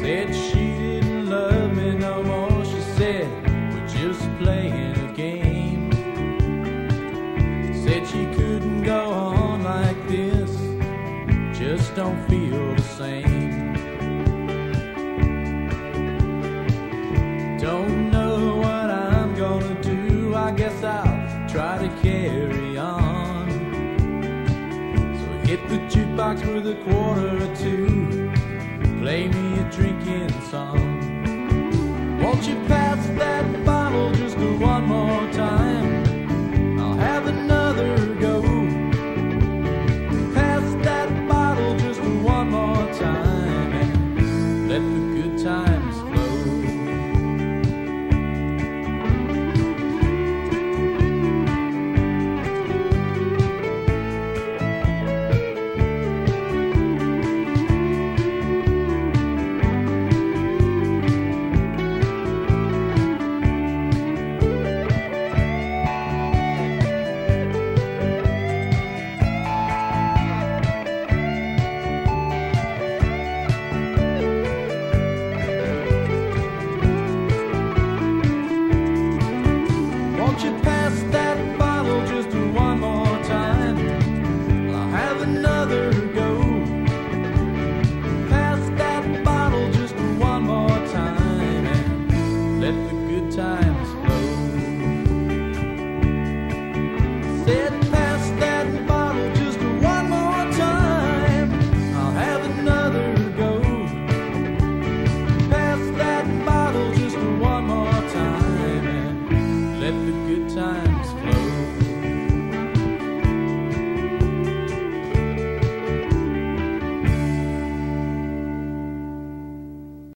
Said she didn't love me no more. She said, we're just playing a game. Said she couldn't go on like this, just don't feel the same. Don't know what I'm gonna do, I guess I'll try to carry on. So hit the jukebox with a quarter or two, play me a drinking song. Won't you pass that bottle just one more time?